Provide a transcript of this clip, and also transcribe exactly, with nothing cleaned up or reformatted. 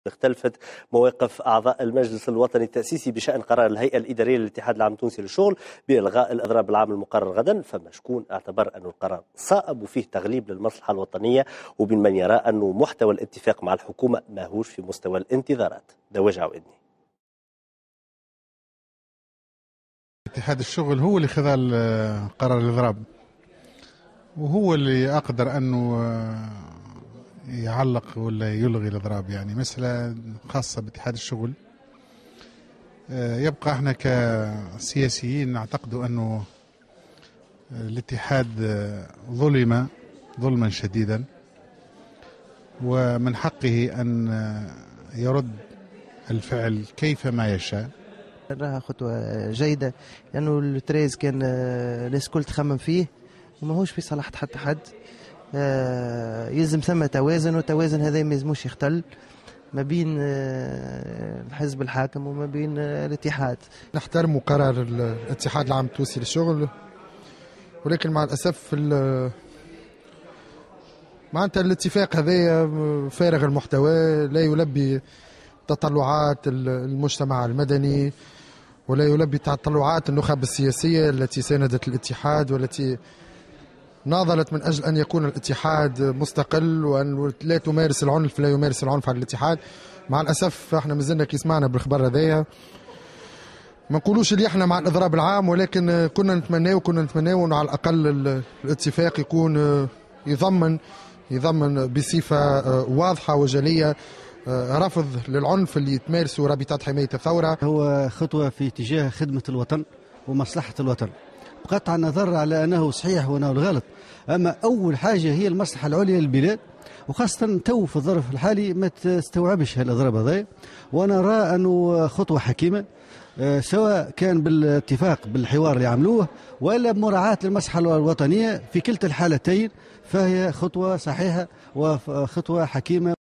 اختلفت مواقف أعضاء المجلس الوطني التأسيسي بشأن قرار الهيئة الإدارية للاتحاد العام التونسي للشغل بإلغاء الإضراب العام المقرر غدا. فما شكون اعتبر أن القرار صائب وفيه تغليب للمصلحة الوطنية، وبين من يرى أنه محتوى الاتفاق مع الحكومة ماهوش في مستوى الانتظارات. دواج عويدني. اتحاد الشغل هو اللي خذا قرار الإضراب، وهو اللي أقدر أنه يعلق ولا يلغي الإضراب. يعني مسألة خاصة باتحاد الشغل. يبقى احنا كسياسيين نعتقد أنه الاتحاد ظلم ظلما شديدا، ومن حقه أن يرد الفعل كيفما يشاء. راها خطوة جيدة لأنه يعني التريز كان الناس الكل تخمم فيه وماهوش في صلاح حتى حد. يلزم ثم توازن، والتوازن هذا ما يلزموش يختل ما بين الحزب الحاكم وما بين الاتحاد. نحترم قرار الاتحاد العام التونسي للشغل، ولكن مع الأسف معناتها الاتفاق هذا فارغ المحتوى، لا يلبي تطلعات المجتمع المدني ولا يلبي تطلعات النخب السياسية التي ساندت الاتحاد والتي ناضلت من أجل أن يكون الاتحاد مستقل وأن لا تمارس العنف لا يمارس العنف على الاتحاد. مع الأسف احنا مازلنا كي سمعنا بالخبر هذايا ما نقولوش اللي احنا مع الإضراب العام، ولكن كنا نتمناو كنا نتمناو أنه على الأقل الاتفاق يكون يضمن يضمن بصفة واضحة وجلية رفض للعنف اللي تمارسه رابطة حماية الثورة. هو خطوة في اتجاه خدمة الوطن ومصلحة الوطن، بقطع النظر على أنه صحيح وأنه الغلط، أما أول حاجة هي المصلحة العليا للبلاد، وخاصة تو في الظرف الحالي ما تستوعبش هالإضراب هذا. وأنا أرى أنه خطوة حكيمة سواء كان بالاتفاق بالحوار اللي عملوه ولا بمراعاة للمصلحة الوطنية، في كلتا الحالتين فهي خطوة صحيحة وخطوة حكيمة.